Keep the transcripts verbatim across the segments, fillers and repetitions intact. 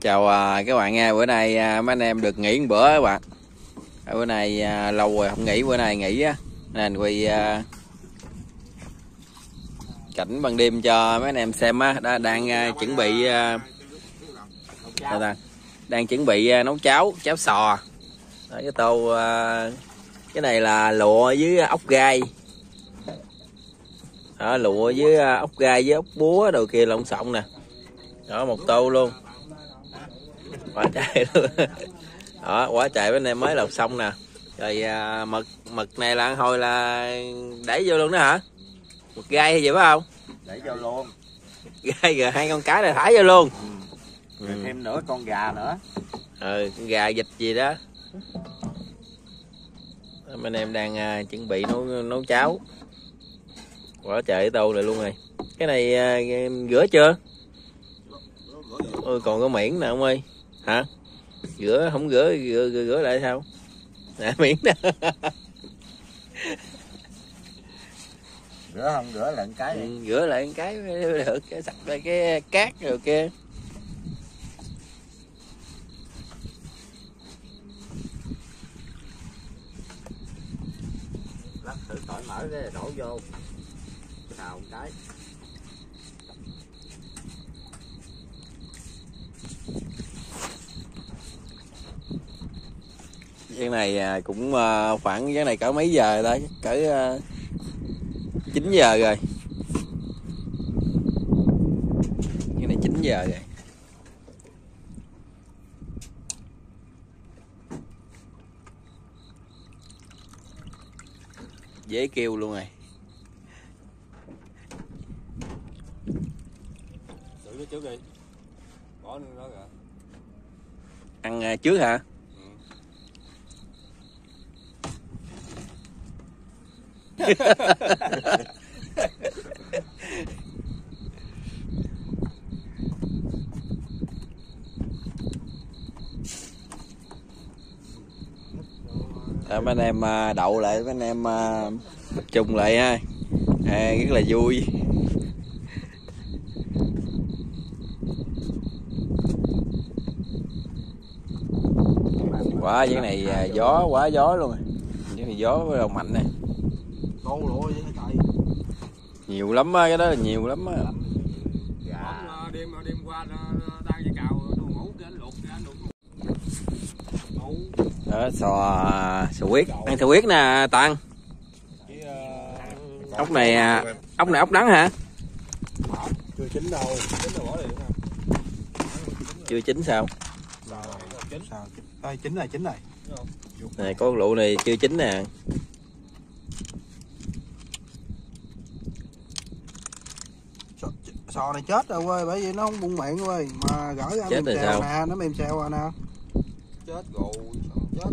Chào à, các bạn nha. Bữa nay à, mấy anh em được nghỉ một bữa các bạn. À, bữa nay à, lâu rồi không nghỉ, bữa nay nghỉ á nên quay à, cảnh ban đêm cho mấy anh em xem á. Đã, đang à, chuẩn bị à, đang, đang chuẩn bị à, nấu cháo cháo sò. Đó, cái tô à, cái này là lụa với ốc gai. Đó, lụa với ốc gai với ốc búa đồ kia lộn xộn nè. Đó, một tô luôn. Quá trời luôn. Đó, quá trời bên này mới lọc xong nè. Rồi à, mực mực này là hồi là đẩy vô luôn đó hả? Mực gai hay gì phải không? Để vô luôn. Gai rồi hai con cá này thả vô luôn. Ừ. Rồi thêm nữa con gà nữa. Ừ, con gà vịt gì đó. Bên em đang à, chuẩn bị nấu nấu cháo. Quá trời tô này luôn rồi. Cái này à, rửa chưa? Ôi còn có miệng nè ông ơi. Hả? Rửa không rửa rửa, rửa, rửa lại sao? Nè miếng nè. Rửa không rửa lại cái đi. Ừ, rửa lại cái được, cái sạch lại cái cát rồi kia. Lát thử tỏi mỡ để đổ vô. Xào một cái. Cái này cũng khoảng cái này cỡ mấy giờ đó, cỡ chín giờ rồi. Cái này chín giờ rồi. Dễ kêu luôn rồi. Xử nó trước đi. Bỏ nó kìa. Ăn trước hả? À, mấy anh em đậu lại, mấy anh em chung lại ha, à, rất là vui. Quá cái này gió quá gió luôn, cái này gió bắt đầu mạnh nè. Nhiều lắm á, cái đó là nhiều lắm á. Dạ. Đêm đêm qua đang về cào nó ngủ cái anh luộc cái anh luộc. Đó, sò sò huyết, ăn sò huyết nè Toàn. Ốc này ốc này ốc đắng hả? Chưa chín đâu, chín rồi bỏ liền ha. Chưa chín sao? Chín. Đây chín này, chín này. Này có lụ này chưa chín nè. Sò này chết rồi ơi, bởi vì nó không bung miệng ơi, mà gỡ ra chết mềm rồi xèo sao? nè, nó mềm xèo rồi nè. Chết rồi, chết.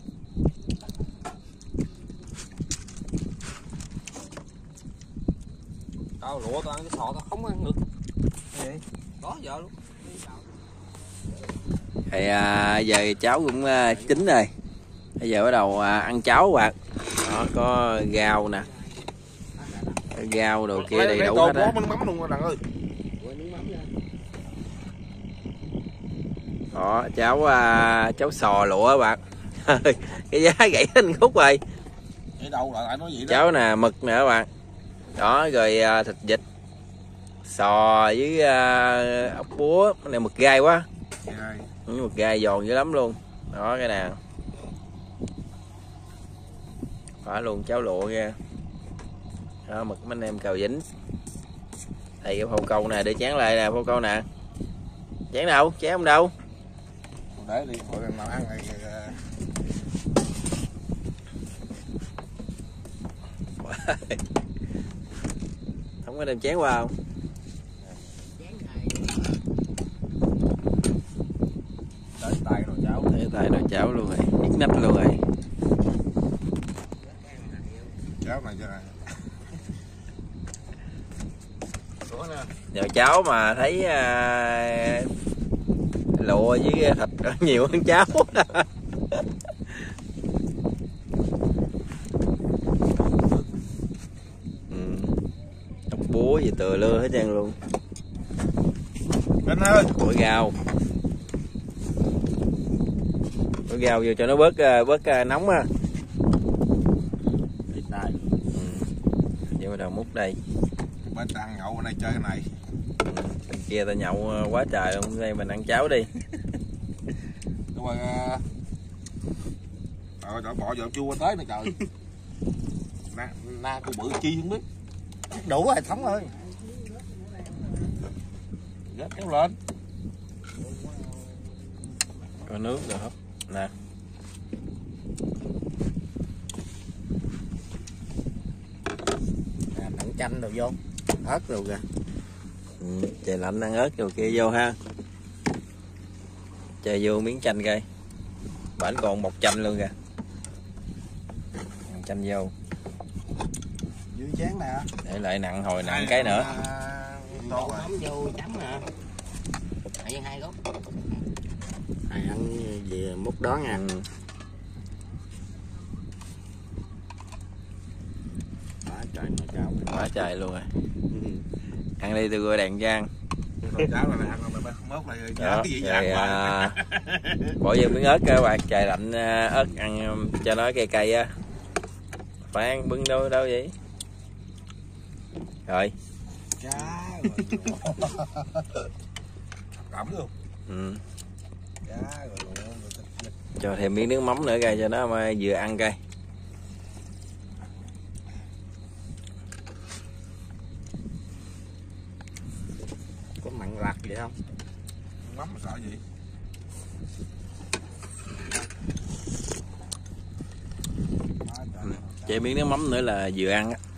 Tao lụa tao ăn cái sò tao không ăn được. Vậy? Đó giờ luôn. Thì à, giờ cháu cũng à, chín rồi. Bây giờ bắt đầu à, ăn cháo bạn. Đó có rau nè. Rau đồ kia đầy đủ hết á. Mắm luôn đằng ơi. Đó, cháo à, cháo sò lụa bạn. Cái giá gãy lên khúc rồi. Vậy đâu lại nói gì đó. Cháo nè, mực nè các bạn. Đó rồi à, thịt vịt. Sò với à, ốc búa, cái này mực gai quá. Gai. Mực gai giòn dữ lắm luôn. Đó cái nào. Đó luôn cháo lụa nha. Đó mực mấy anh em cào dính. Đây cái phô câu nè, để chén lại nè, phô câu nè. Chén đâu? Chén không đâu? Để đi, hồi nào ăn này. Không có đem chén qua không? Tới tay nồi cháo. Tới tay nồi cháo luôn rồi, nhức nách luôn rồi. Cháo này cho này. Giờ cháo mà thấy à, lụa với thịt nhiều hơn cháo. Ừ. Ốc búa gì từa lưa hết trơn luôn. Anh ơi, Củi rau. đổ rau vô cho nó bớt bớt nóng á. Đây. Ừ. Vậy bắt đầu múc đây. Bên ăn nhậu bên này chơi cái này. Ừ. Bên kia ta nhậu quá trời luôn, đây mình ăn cháo đi. Nhưng mà rồi trời bỏ vào chua tới nè trời. Na na cô bự chi không biết. Đủ rồi Thống ơi. Gấp kéo lên. Có nước rồi không? Nè. Nặng chanh rồi vô. Ớt rồi kìa. Ừ, trời lạnh ăn ớt rồi kia vô ha. Trời vô miếng chanh coi. Bển còn một chanh luôn kìa. Chanh vô. Dưới chén nè. Để lại nặng hồi nặng cái nữa. Tô mắm vô chấm nè. Hai hai gốc. Hai ăn gì múc đó nha. Ừ. Quá trời nồi cháo. Quá trời luôn rồi. Ăn đi tôi gọi đèn chan. Nồi cháo là ăn rồi mốt lại Đó, cái gì rồi, ăn à, bỏ vô miếng ớt các bạn, trời lạnh ớt ăn cho nó cay cay á. Phải ăn bưng đâu đâu vậy. Rồi. Cá Cẩm luôn. Ừ. cá rồi. Cho thêm miếng nước mắm nữa coi cho nó mà vừa ăn coi. Có mặn lạt vậy không? Mắm mà sợ gì? Ừ. Cho miếng nước mắm nữa là vừa ăn á.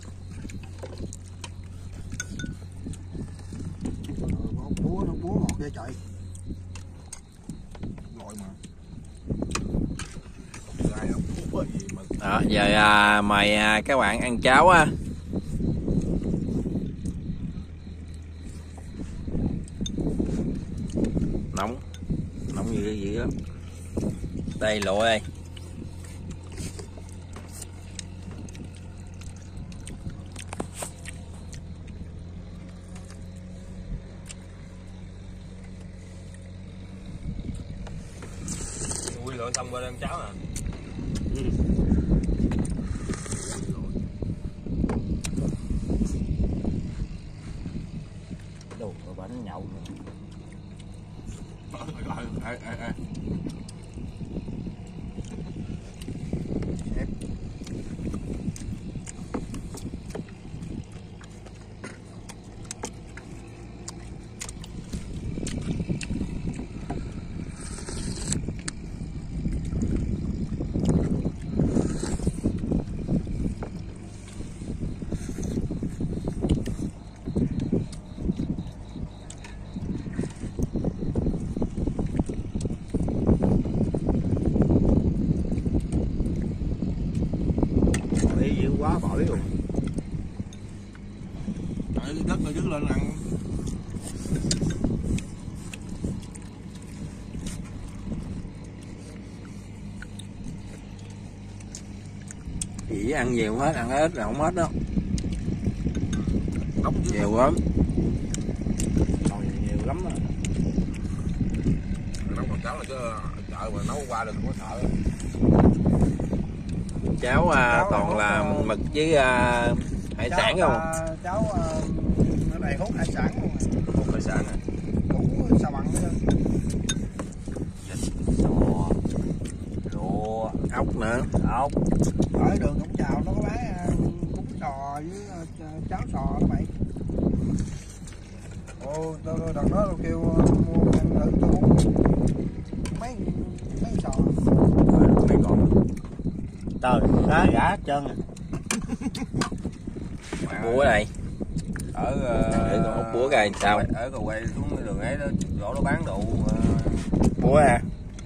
Búa nó búa ngọt ghê trời. Gọi mà. Ai không có gì mà. Đó, giờ à, mời à, các bạn ăn cháo á. Nóng. Nóng dữ dữ lắm. Đây lụa đây. Quy lựa xong rồi ăn cháo à. Ừ. Đồ có bánh nhậu nữa. Ê, ê, ê. Dữ quá bỏi luôn. Trời đất ơi dứt lên ăn. Chỉ ăn nhiều không hết, ăn hết là không hết đó. Nóng Nhiều lắm. Nồi nhiều lắm á. Nấu còn cháo là chứ chợ mà nấu qua được không có sợ. Cháo, à, Cháo toàn là là mực với à, hải sản không? À, cháu à, ở đây hút hải sản luôn. Hút hải sản à. Đủ sao bằng nữa. Sò. Lụa. Ốc nữa. Ốc. Ở đường Cổng Chào nó có bán à, bún sò với à, cháo sò đó mày. Ồ, tôi đợt đó tôi kêu mua ăn thử tôi uống mấy mấy sò. Mấy con. Trời, cá gã hết trơn à. Búa đây. Ở Để con ốc búa coi sao. ở cầu quay xuống cái đường ấy đó, chỗ đó bán đồ Búa à.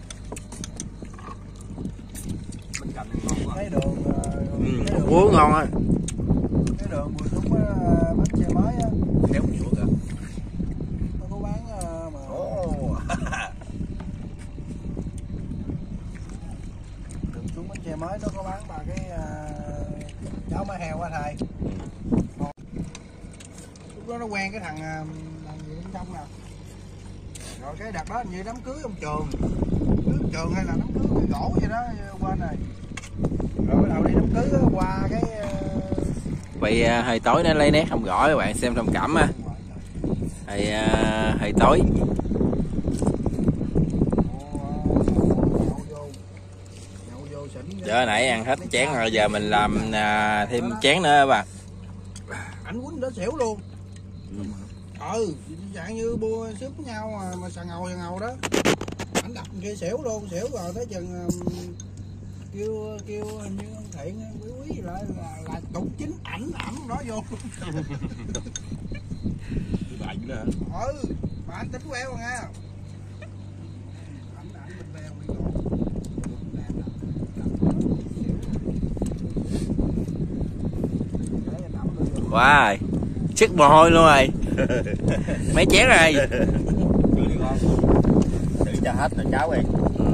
bên cạnh ngon quá. Cái đường à, Ừ, cái đường, búa ngon á. cái đường vừa xuống á, bánh xe mới á, Khéo nhiều kìa. nó có bán à, mà Ồ. đường xuống bánh xe mới nó có bán ba cái à, cháo má heo á thầy. Lúc đó nó quen cái thằng à, thằng gì bên trong nè. Rồi cái đợt đó như đám cưới ông Trường, cưới ông trường hay là đám cưới cái gỗ gì đó qua này. Rồi bắt đầu đi đám cưới qua cái Vậy à, hồi tối nó lấy nét không rõ các bạn xem thông cảm á. Hồi, à, hồi tối giờ nãy ăn hết chén rồi, giờ mình làm à, thêm chén nữa các bạn. Ảnh quýnh đó xỉu luôn. Ừ, dạng như bua xếp với nhau mà, mà xà ngầu xà ngầu đó. Ảnh đập kia xỉu luôn, xỉu rồi tới chừng um, kêu kêu hình như ông Thiện quý quý lại là, là đụng chính ảnh ẩm đó vô. Bệnh nữa. Ừ, mà anh tính queo nha. Ảnh ảnh mình bèo mình gỗ. Wow, sức mồ hôi luôn rồi. Mấy chén rồi. Xử cho hết rồi cháu ơi.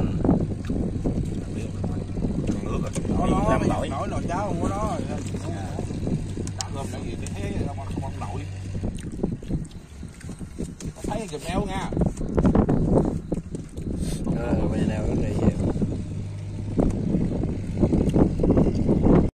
Nó nó nổi nổi nồi cháo không có đó. Tạm gồm cái gì để thế không không không nổi. Thấy kịp eo nha. Ờ, bây giờ nào cái gì?